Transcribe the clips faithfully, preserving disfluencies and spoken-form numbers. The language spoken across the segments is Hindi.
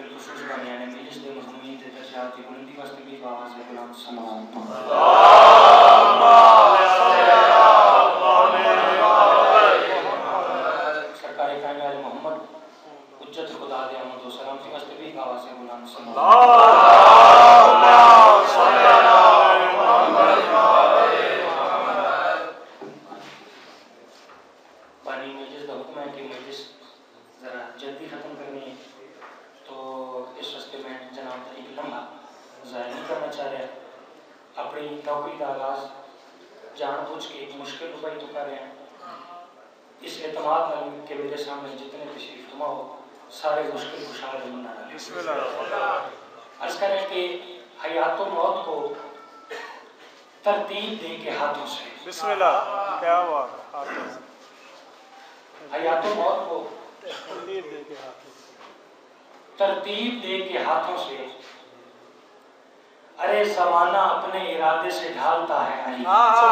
बिलखुसूस बयान मजलिस दे मज़मून ते दर्जात की बुलंदी वास्ते भी आवाज़ में गुलाम सलाम सरकार कायनात मोहम्मद उज्जत खुदा दे अहमद व सलाम की वास्ते भी आवाज़ में गुलाम बानी मजलिस का हुक्म है कि मजलिस ज़रा जल्दी ख़त्म करनी है, तो इस वास्ते मैं जनाब एक लम्हा ज़ाया नहीं करना चाह रहा। अपनी नौकरी का आगाज़ जान बूझ के एक मुश्किल रुपये तो कर रहे हैं। इस एतमाद के मेरे सामने जितने तशरीफ फरमा हो सारे मुश्किल खुशहाल मना अर्ज़ करें कि हयात मौत को तरतीब दे के हाथों से बिस्मिल्लाह। क्या बात है। हयात मौत को तरतीब दे के हाथों तरतीब दे के हाथों से अरे ज़माना अपने इरादे से ढालता है अली।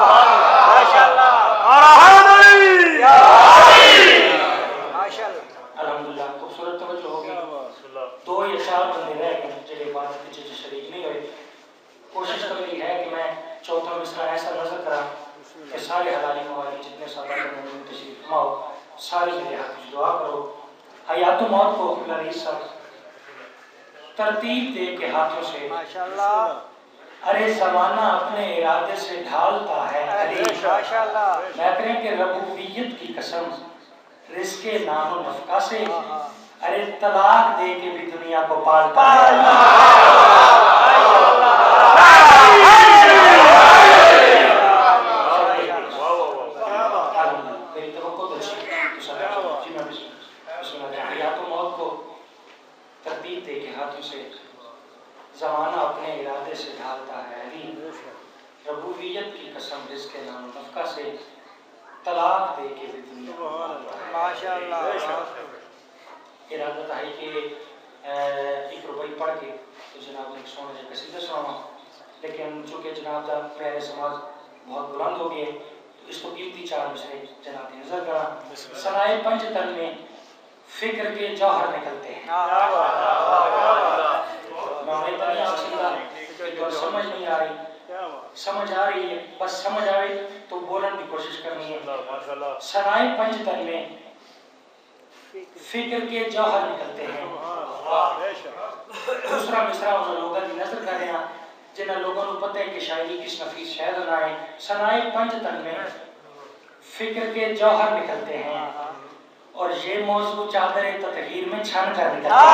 अल्हम्दुलिल्लाह खूबसूरत तवज्जो होगी। दो या चार बंदे रह गए जो इबादत के शरीक नहीं हुए। कोशिश तो मेरी है कि मैं चौथा मिसरा ऐसा नजर करा कि सारे हलाली मवाली जितने सादा तशरीफ फरमाओ सारे मेरे हक में दुआ करो। हयात मौत को लरीस तरतीब दे के हाथों से माशाल्लाह। अरे ज़माना अपने इरादे से ढालता है अली। माशाल्लाह। मैं करें कि रबूबियत की कसम रिज़्क़े नाम नफ़का से अरे तलाक दे के भी दुनिया को पालता है। मेरी तवक्को तो अच्छी जी मैं हयात मौत को तरतीब दे के हाथों से ज़माना अपने इरादे से ढालता है अली। रबूबियत की कसम रिज़्क़े नाम नफ़का से तलाक दे के भी दुनिया को पालता है। माशाल्लाह। इरादा था कि एक रुपये पढ़ के तो जनाब ने एक सोने का कसीदा सुनावा, लेकिन चूँकि जनाब का प्यारे समाज बहुत बुलंद हो गए तो इसको कीमती चार मिसरे जनाब की नजर करा। सनाए पंचतन में फिक्र के जौहर निकलते हैं। समझ नहीं आ रही, समझ आ रही है, बस समझ आए तो बोलने की कोशिश करनी है। सनाए पंचतन में फिक्र के जौहर निकलते हैं। दूसरा मिसरा उन लोगों की नजर कर रहे हैं जिन्हें लोगों को पता है कि शायरी किस नफीस शहर होना है। सनाए पंचतन में फिक्र के जौहर निकलते हैं और ये मौजू चादर तकहीर में छन कर निकलते हैं।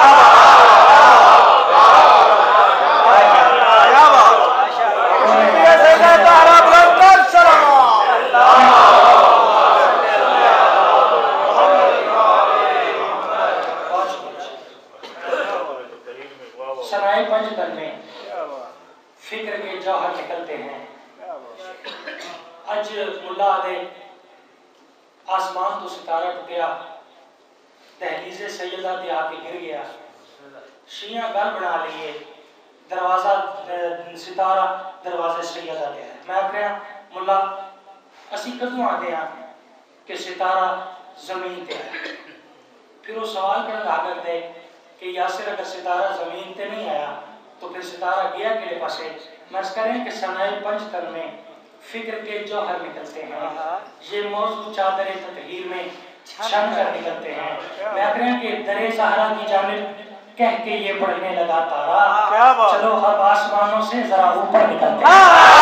सनाए पंचतन में फिक्र के जौहर निकलते हैं। अज मुल्ला दे आसमान तो सितारा टूटिया, दहलीज़े सैयदा ते आके गिर गया। शिया गल बना लिए दरवाजा सितारा दरवाजे सैयदा ते है। मैं आखिया मुल्ला असी कदों आते हैं कि सितारा जमीन ते है। फिर वो सवाल करने लग गए कि यासिर अगर सितारा जमीन ते नहीं आया तो फिर सितारा गया किले पासे। मर्ज करें कि सनाए पंचतन में फिक्र के जौहर निकलते हैं, ये मौजू चादर तकहीर में छन कर निकलते हैं। मैं कह कि दरे सहारा की जानिब कह के ये बढ़ने लगा तारा, चलो अब आसमानों से जरा ऊपर निकलते हैं।